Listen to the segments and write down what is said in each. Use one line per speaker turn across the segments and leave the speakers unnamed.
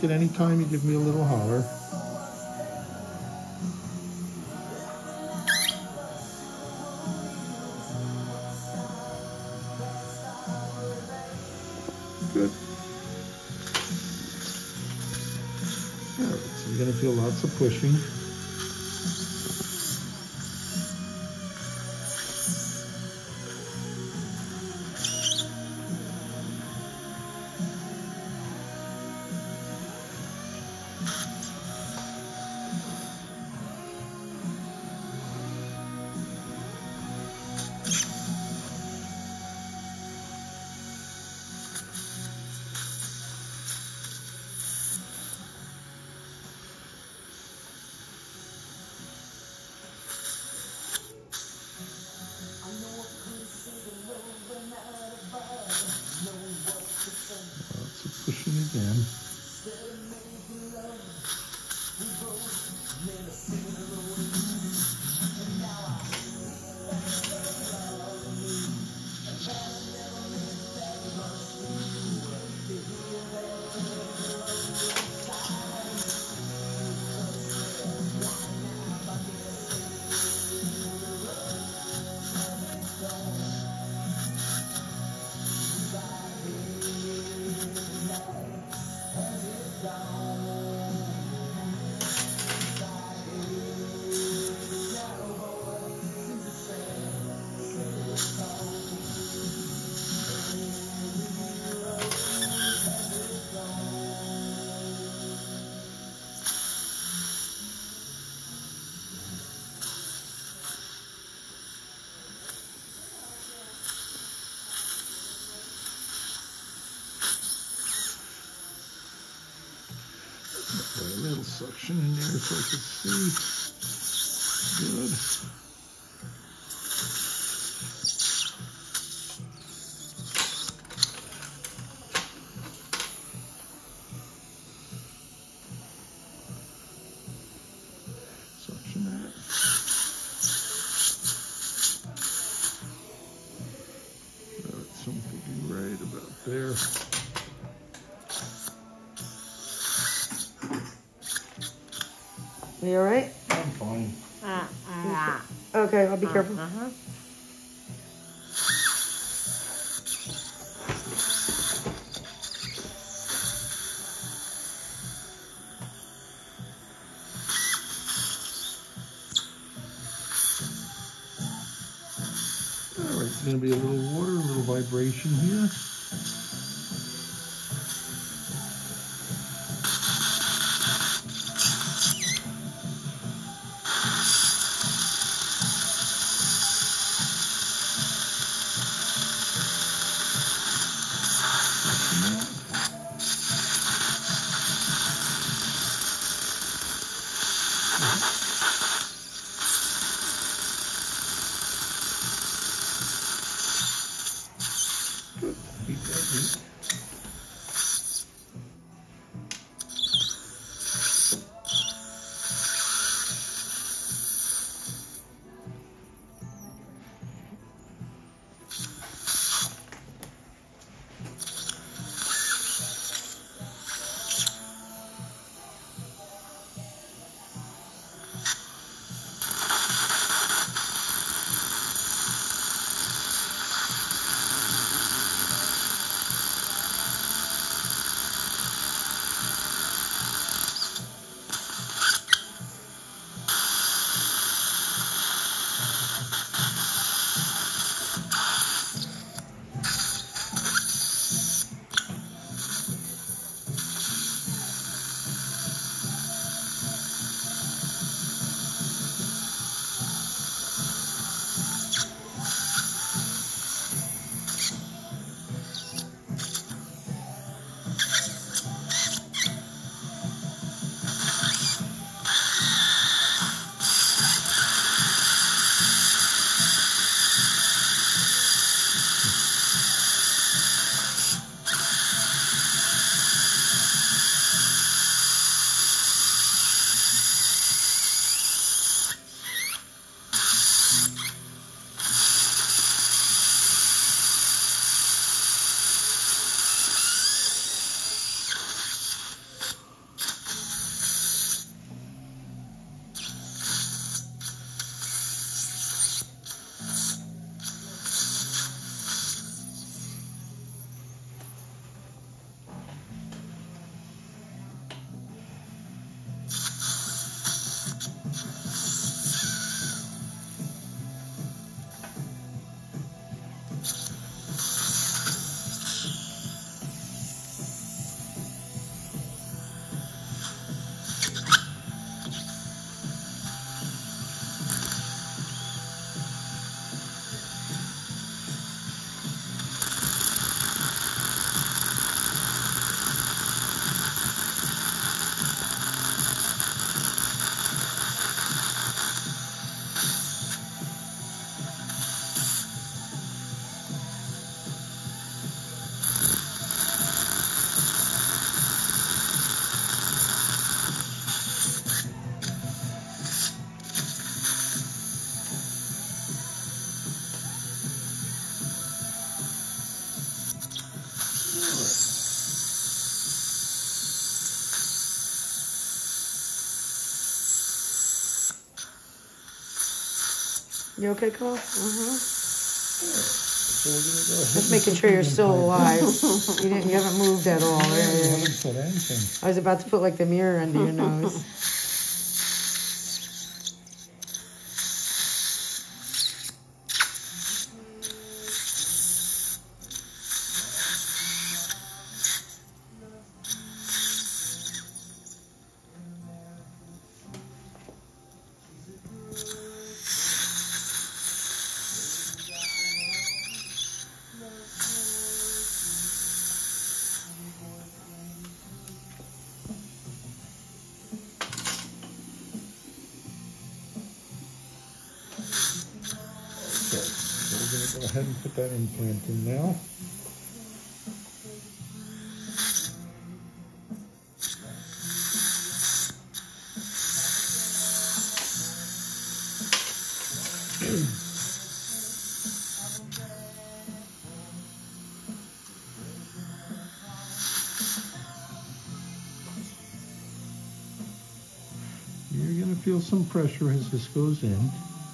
like at any time, you give me a little holler. Good. All right, so you're going to feel lots of pushing. Lots of pushing again. Put a little suction in there so I can see. Good. Suction that. Got something right about there.
You all right?
I'm fine.
Okay, I'll be careful.
All right, it's going to be a little water, a little vibration here. Good. Keep that heat.
You okay, Cole?
So we're gonna go ahead.
Just making sure you're still alive. You haven't moved at all.
I haven't said anything.
I was about to put like the mirror under your nose.
Go ahead and put that implant in now. You're going to feel some pressure as this goes in.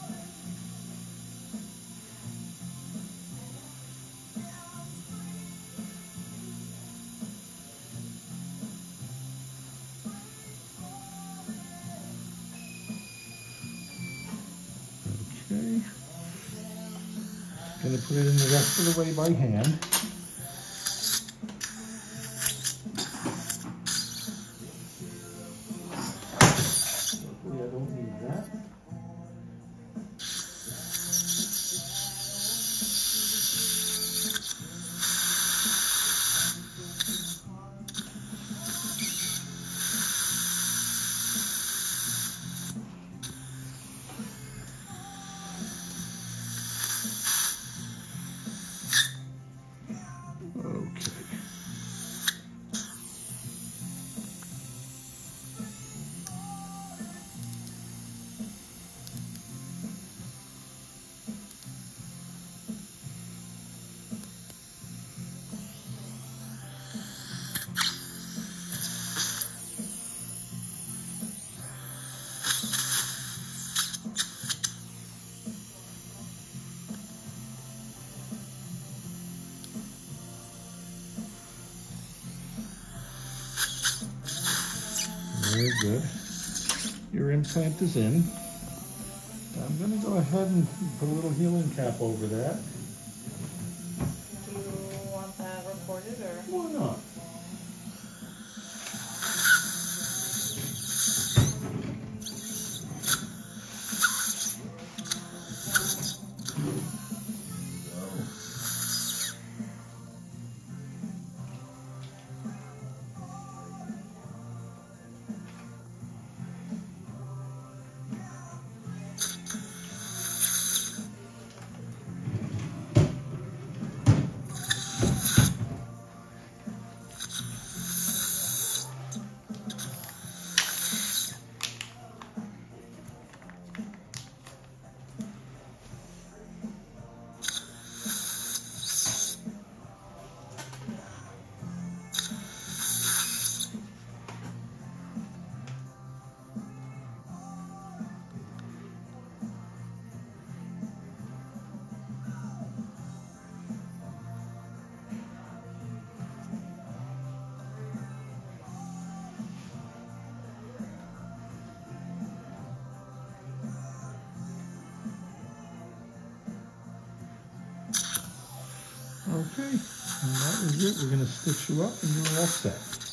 Okay. Going to put it in the rest of the way by hand. Hopefully I don't need that. Very good. Your implant is in. I'm going to go ahead and put a little healing cap over that.
Do you want that recorded or?
Why not? Okay, and that is it. We're going to stitch you up and you're all set.